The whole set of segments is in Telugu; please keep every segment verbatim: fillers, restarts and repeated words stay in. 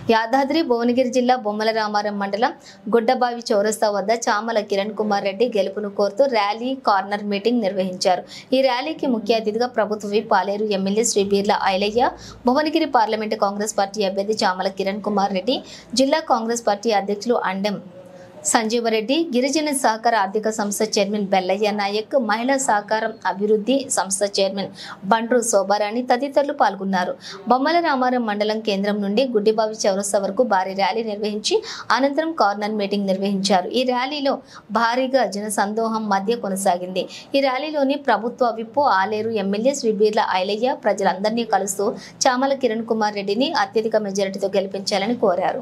యాదాద్రి భువనగిరి జిల్లా బొమ్మల రామారం మండలం గుడ్డబావి చౌరస్తా వద్ద చామల కిరణ్ కుమార్ రెడ్డి గెలుపును కోరుతూ ర్యాలీ కార్నర్ మీటింగ్ నిర్వహించారు. ఈ ర్యాలీకి ముఖ్య అతిథిగా ప్రభుత్వ whip Paleru MLA Shri Beerla Ilaiah, Bhuvanagiri parliament Congress party అభ్యర్థి చామల కిరణ్ కుమార్ రెడ్డి, జిల్లా కాంగ్రెస్ పార్టీ అధ్యక్షులు అండెం సంజీవరెడ్డి, గిరిజన సహకార ఆర్థిక సంస్థ చైర్మన్ బెల్లయ్య నాయక్, మహిళా సహకారం అభివృద్ధి సంస్థ చైర్మన్ బండ్రు శోభారాణి తదితరులు పాల్గొన్నారు. బొమ్మల రామారం మండలం కేంద్రం నుండి గుడ్డిబావి చౌరస్తా వరకు భారీ ర్యాలీ నిర్వహించి అనంతరం కార్నర్ మీటింగ్ నిర్వహించారు. ఈ ర్యాలీలో భారీగా జనసందోహం మధ్య కొనసాగింది. ఈ ర్యాలీలోని ప్రభుత్వ విప్ ఆలేరు ఎమ్మెల్యే శ్రీ బీర్ల ఐలయ్య ప్రజలందరినీ కలుస్తూ చామల కిరణ్ కుమార్ రెడ్డిని అత్యధిక మెజారిటీతో గెలిపించాలని కోరారు.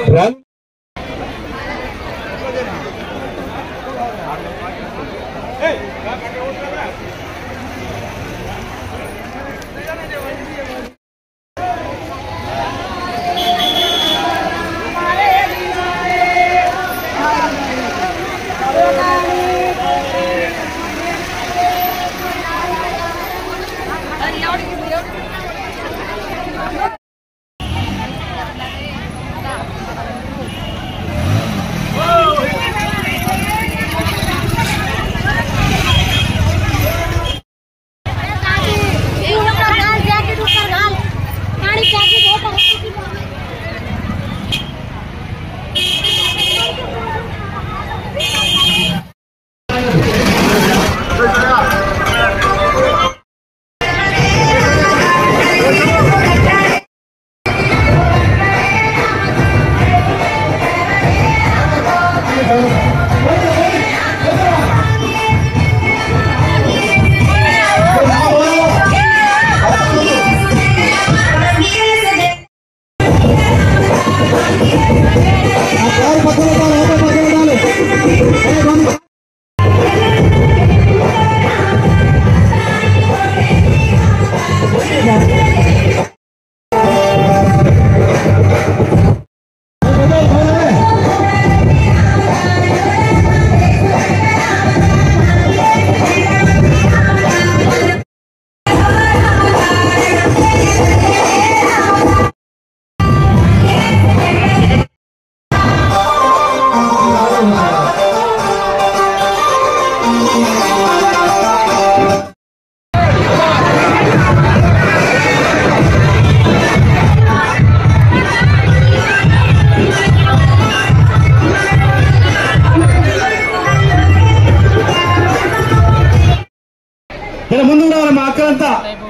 ముందు మా అక్కలంతా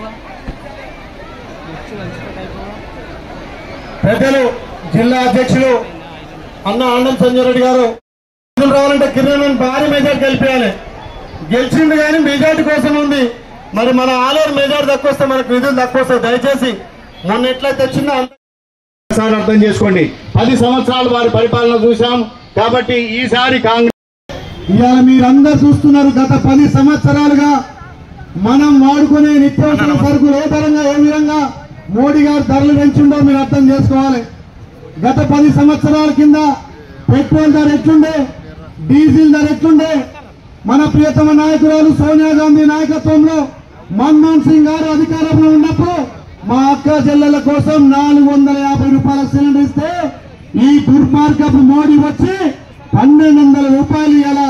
పెద్దలు జిల్లా అధ్యక్షులు అన్న ఆనంద్ సంజయ్ రెడ్డి గారు రావాలంటే కిరణ్ భారీ మెజార్టీ గెలిపేయాలి. గెలిచింది కానీ మెజార్టీ కోసం ఉంది. మరి మన ఆలేరు మెజార్టీ తక్కువ వస్తే మనకు నిధులు తక్కువ వస్తాయి. దయచేసి మొన్న ఎట్లయితే వచ్చిందో అంతసారి అర్థం చేసుకోండి. పది సంవత్సరాలు వారి పరిపాలన చూశాం కాబట్టి ఈసారి కాంగ్రెస్ ఇవాళ మీరందరూ చూస్తున్నారు. గత పది సంవత్సరాలుగా మనం వాడుకునే నిత్యావసర సరుకులు ఏ పరంగా ఏ విధంగా మోడీ గారు ధరలు పెంచిండో మీరు అర్థం చేసుకోవాలి. గత పది సంవత్సరాల కింద పెట్రోల్ ధర ఎట్లుండే, డీజిల్ ధర ఎట్లుండే, మన ప్రియతమ నాయకురాలు సోనియా గాంధీ నాయకత్వంలో మన్మోహన్ సింగ్ గారు అధికారంలో ఉన్నప్పుడు మా అక్క చెల్లెల కోసం నాలుగు వందల యాభై రూపాయల సిలిండర్ ఇస్తే ఈ దుర్మార్గపు మోడీ వచ్చి పన్నెండు వందల రూపాయలు ఇలా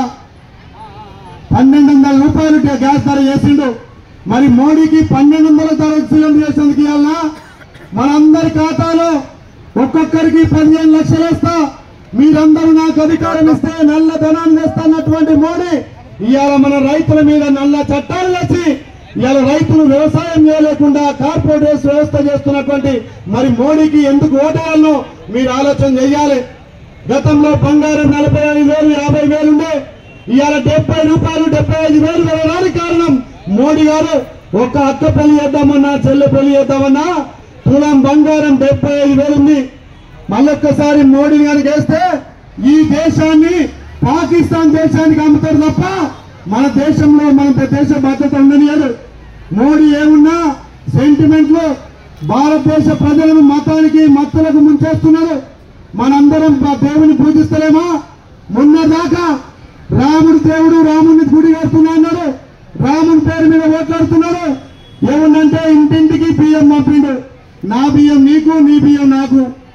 పన్నెండు వందల రూపాయలు గ్యాస్ ధర చేసిండు. మరి మోడీకి పన్నెండు వందల ధర సిలిండర్ చేసేందుకు ఇవ్వాలన్నా మనందరి ఖాతాలో ఒక్కొక్కరికి పదిహేను లక్షలు వేస్తా, మీరందరూ నాకు అధికారం ఇస్తే నల్ల ధనాన్ని వేస్తున్నటువంటి మోడీ ఇవాళ మన రైతుల మీద నల్ల చట్టాలు వచ్చి ఇవాళ రైతులు వ్యవసాయం చేయలేకుండా కార్పొరేట్ వ్యవస్థ చేస్తున్నటువంటి మరి మోడీకి ఎందుకు ఓటేయాలనో మీరు ఆలోచన చేయాలి. గతంలో బంగారం నలభై ఐదు వేలు యాభై వేలుండే ఇవాళ డెబ్బై రూపాయలు డెబ్బై ఐదు వేలు వెళ్ళడానికి కారణం మోడీ గారు. ఒక అక్క పెళ్లి చేద్దామన్నా చెల్లె పెళ్లి చేద్దామన్నా తులం బంగారం డెబ్బై ఐదు వేలు ఉంది. మళ్ళొక్కసారి మోడీ గారికి వేస్తే ఈ దేశాన్ని పాకిస్తాన్ దేశానికి అమ్ముతారు తప్ప మన దేశంలో మన దేశ భద్రత ఉండనియదు. మోడీ ఏమున్నా సెంటిమెంట్లు భారతదేశ ప్రజలను మతానికి మత్తులకు ముంచేస్తున్నారు. మనందరం దేవుని పూజిస్తలేమా? మొన్నదాకా రాముడు దేవుడు రాముడిని గుడి కడుతున్నా అన్నాడు. రాముని పేరు మీద ఓట్లాడుతున్నారు. ఏమన్నంటే ఇంటింటికి బియ్యం పంపిండు. నా బియ్యం నీకు, నీ బియ్యం నాకు.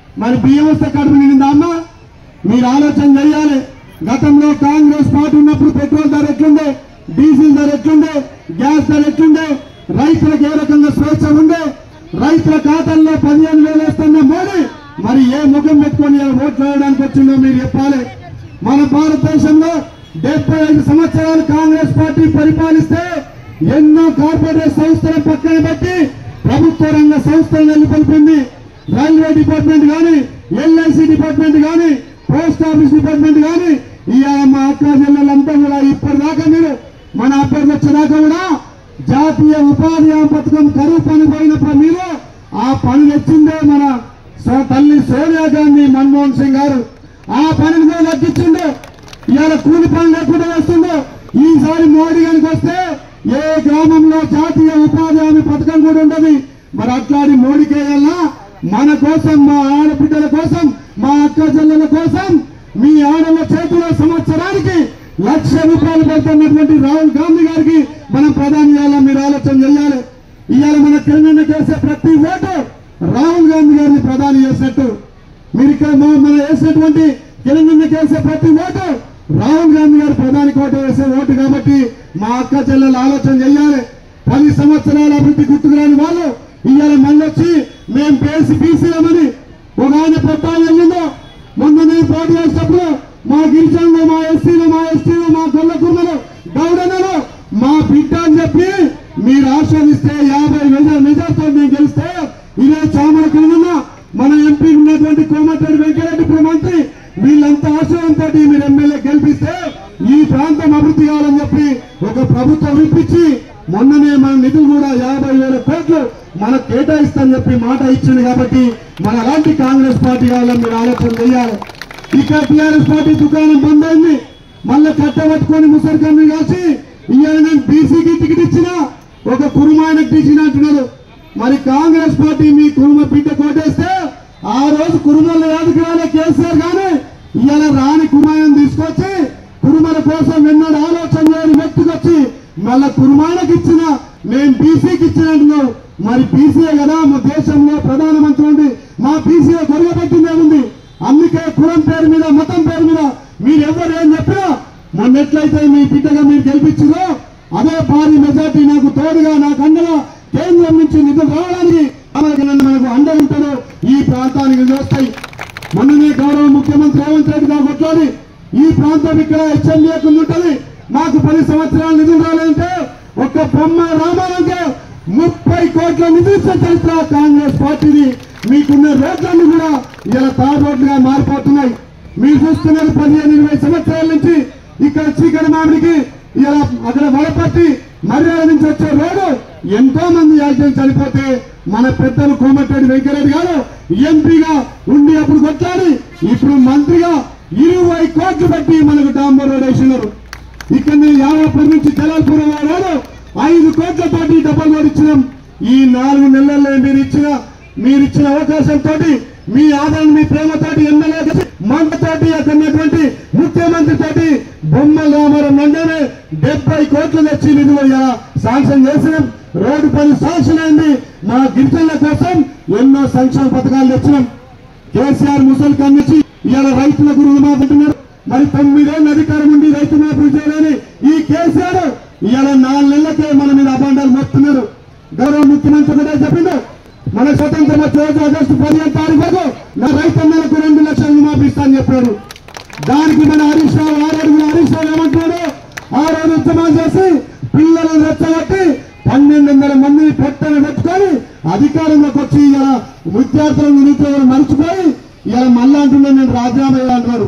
మరి బియ్యం వస్తే కడుపు నిండిందా అమ్మ? మీరు ఆలోచన చేయాలి. గతంలో కాంగ్రెస్ పార్టీ ఉన్నప్పుడు పెట్రోల్ ధర ఎట్లుండే, డీజిల్ ధర ఎట్లుండే, గ్యాస్ ధర ఎట్లుండే, రైతులకు ఏ రకంగా స్వేచ్ఛ ఉండే, రైతుల ఖాతాల్లో పదిహేను వేలు వేస్తున్న మోడీ మరి ఏ ముఖం పెట్టుకొని ఓట్లు వేయడానికి వచ్చిందో మీరు చెప్పాలి. మన భారతదేశంలో డెబ్బై ఐదు సంవత్సరాలు కాంగ్రెస్ పార్టీ పరిపాలిస్తే ఎన్నో కార్పొరేట్ సంస్థల పక్కన పెట్టి ప్రభుత్వ రంగ సంస్థలు నెలకొల్పింది. రైల్వే డిపార్ట్మెంట్ కానీ, ఎల్ఐసి డిపార్ట్మెంట్ కానీ, పోస్ట్ ఆఫీస్ డిపార్ట్మెంట్ కానీ, ఇవాళ మా అక్క జిల్లాలంతా కూడా ఇప్పటిదాకా మీరు మన అభ్యర్థి వచ్చేదాకా కూడా జాతీయ ఉపాధి హామీ పథకం కరువు పని పోయినప్పుడు మీరు ఆ పని తెచ్చిందే మన తల్లి సోనియా గాంధీ, మన్మోహన్ సింగ్ గారు. ఆ పనిని కూడా తగ్గించిండు. ఇవాళ కూలి పని లేకుండా వస్తుందో. ఈసారి మోడీ గారికి వస్తే ఏ గ్రామంలో జాతీయ ఉపాధి హామీ పథకం కూడా ఉండదు. మరి అట్లాంటి మోడీకి వేయాలన్నా మన కోసం, మా ఆడబిడ్డల కోసం, మా అక్క చెల్లెల కోసం మీ ఆడల చేతుల సంవత్సరానికి లక్ష రూపాయలు పెడుతున్నటువంటి రాహుల్ గాంధీ గారికి మనం ప్రధాని చేయాలా? మీరు ఆలోచన చేయాలి. ఇవాళ మన తెలంగాణ చేసే ప్రతి ఓటు రాహుల్ గాంధీ గారిని ప్రధాని చేసినట్టు. మీరు ఇక్కడ మన వేసినటువంటి తెలంగాణ చేసే ప్రతి ఓటు రాహుల్ గాంధీ గారు ప్రధాని కోట వేసే ఓటు. కాబట్టి మా అక్క చెల్లెలు ఆలోచన చేయాలి. పది సంవత్సరాల అభివృద్ధి గుర్తుకురాని వాళ్ళు ఇవాళ మళ్ళీ వచ్చి మేము పేసి బీసీలమని ఒక ఆయన పెట్టాలి వెళ్ళిందో. మొన్న నేను పోటీ చేసినప్పుడు మా గిరిజనులు, మా ఎస్సీలు, మా ఎస్టీలు, మా గొల్ల కుర్మలు, గౌడనలు మా బిడ్డ అని చెప్పి మీరు ఆశ్రమిస్తే యాభై మెజార్ మెజార్తో నేను గెలిస్తే ఇదే చామల కింద మన ఎంపీ ఉన్నటువంటి కోమటిరెడ్డి వెంకటరెడ్డి ఇప్పుడు మంత్రి వీళ్ళంతా ఆశ్రయంతో మీరు ఎమ్మెల్యే గెలిపిస్తే ఈ ప్రాంతం అభివృద్ధి కావాలని చెప్పి ఒక ప్రభుత్వం ఇప్పించి మొన్ననే మన నిధులు కూడా యాభై వేల కోట్లు మనకు కేటాయిస్తామని చెప్పి మాట ఇచ్చింది. కాబట్టి మన అలాంటి కాంగ్రెస్ పార్టీ కావాలని మీరు ఆలోచన చేయాలి. ఇక్కడ టీఆర్ఎస్ పార్టీ దుకాణం బంద్ అయింది. మళ్ళీ కట్టబట్టుకొని ముసరికన్ని కాసి ఇవాళ నేను బీసీకి టికెట్ ఇచ్చినా ఒక కురుమాయనకు టీచిన అంటున్నారు. మరి కాంగ్రెస్ పార్టీ మీ కురుమ బిడ్డ కోటేస్తే ఆ రోజు కురుమల యాదకి రాలే కేసీఆర్ గానీ ఇవాళ రాని కురుమాయను తీసుకొచ్చి కురుమల కోసం ఎన్నడూ ఆలోచన చేయని వ్యక్తికి వచ్చి మళ్ళా కురుమాయనకి ఇచ్చిన నేను బీసీకి ఇచ్చినట్టున్నావు. మరి బీసీఏ కదా మా దేశంలో ప్రధానమంత్రి ఉండి మా బీసీఏ గొడవపెట్టిందే ఉంది. అందుకే కులం పేరు మీద, మతం పేరు మీద మీరు ఎవరు ఏం చెప్పినా మొన్నెట్లయితే మీ బిడ్డగా మీరు గెలిపించిందో అదే భారీ మెజార్టీ నాకు తోడుగా, నాకు అండగా కేంద్రం నుంచి నిధులు రావడానికి మనకు అండ ఉంటారో ఈ ప్రాంతానికి వస్తాయి. మొన్ననే గౌరవ ముఖ్యమంత్రి రేవంత్ రెడ్డి గారు కొట్లాడి ఈ ప్రాంతం ఇక్కడ హెచ్ఎండిఏకు ఉంటుంది. మాకు పది సంవత్సరాలు నిధులు రాలంటే ఒక్క బొమ్మ రామాలంటే ముప్పై కోట్ల నిధులు ఇచ్చిన చరిత్ర కాంగ్రెస్ పార్టీని. మీకున్న రోడ్లన్నీ కూడా ఇలా తార్ రోడ్లుగా మారిపోతున్నాయి. మీరు చూస్తున్నారు పదిహేను ఇరవై సంవత్సరాల నుంచి ఇక్కడ చీకటి మామిడికి ఇలా అక్కడ వడపట్టి మర్యాద నుంచి వచ్చే రోడ్డు ఎంతో మంది యాక్సిడెంట్ చనిపోతే మన పెద్దలు కోమటిరెడ్డి వెంకటరెడ్డి గారు ఎంపీగా ఉండి అప్పుడు కొట్లాడి ఇప్పుడు మంత్రిగా ఇరవై కోట్లు పెట్టి మనకు డాంబర్ రోడ్ వేసినారు. ఇక్కడ యావపూర్ నుంచి జలాల్పురం రోడ్డు ఐదు కోట్లతోటి డబ్బులు రోడ్ ఇచ్చినాం. ఈ నాలుగు నెలల్లో మీరు ఇచ్చిన మీరు ఇచ్చిన అవకాశంతో మీ ఆదరణ, మీ ప్రేమతోటి ఎమ్మెల్యే మంటతోటి అక్కడున్నటువంటి ముఖ్యమంత్రి తోటి బొమ్మల రామారం వెంటనే డెబ్బై కోట్లు తెచ్చి నిధులు శాంక్షన్ చేసినాం. రోడ్డు పని శాంక్షన్ అయింది. మా గిరిజనుల కోసం ఎన్నో సంక్షేమ పథకాలు తెచ్చినాం. కేసీఆర్ ముసలి కన్నిచ్చి ఇవాళ రైతులకు రుణమాపుతున్నారు. మరి తొమ్మిదేళ్ళు అధికారం ఉండి రైతు మాపులు చేయాలని ఈ కేసీఆర్ ఇవాళ నాలుగు నెలలకే మన మీద అబాండాలు మోస్తున్నారు. గౌరవ ముఖ్యమంత్రి కూడా చెప్పిండు మన స్వతంత్రం వచ్చే రోజు ఆగస్టు పదిహేను తారీఖు వరకు నా రైతన్నలకు రెండు లక్షలు రుణమాపిస్తా అని చెప్పారు. దానికి మన హరీష్ రావు ఆరోడు హరీష్ రావు ఏమంటున్నాడు? ఆ రోజు ఉద్యమాలు చేసి పిల్లలను రెచ్చగొట్టి పన్నెండు వందల మంది పొట్టన పెట్టుకొని అధికారంలోకి వచ్చి ఇలా విద్యార్థులను నిరుద్యోగులు మర్చిపోయి ఇలా మళ్ళా అంటున్నా నేను రాజీనామా చేయాలంటున్నారు.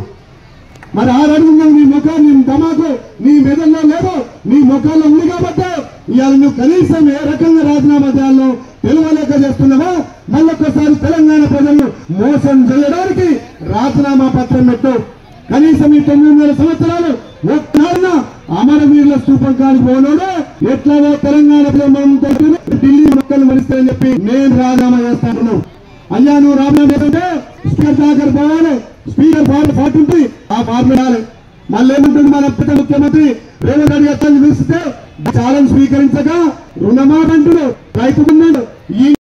మరి ఆ అడుగున్నా నీ ముఖం, నీ దమాకు నీ మెదల్లో లేదు, నీ ముఖాల్లో ఉంది కాబట్టి ఇవాళ నువ్వు కనీసం ఏ రకంగా రాజీనామా చేయాలో తెలియలేక చేస్తున్నావా? మళ్ళొక్కసారి తెలంగాణ ప్రజలను మోసం చేయడానికి రాజీనామా పత్రం పెట్టు. కనీసం ఈ తొమ్మిదిన్నర సంవత్సరాలు ఒక్కనాడున అమరవీరుల స్థూపం కాని పోనోడు ఎట్లాగో తెలంగాణ ఢిల్లీ మొక్కలు మరిస్తాయని చెప్పి నేను రాజీనామా చేస్తాను. అయ్యా నువ్వు రాజీనామా చేస్తుంటే స్పీకర్ దాకా పోవాలి, స్పీకర్ బాగా పాటుంటే ఆ మాట్లాడాలి. మళ్ళీ ఏముంటుంది మన పెద్ద ముఖ్యమంత్రి రేవంత్ రెడ్డి గారు పిలిస్తే ఛాలెంజ్ స్వీకరించగా రుణమాటంటుడు రైతు ఉన్నాడు. ఈ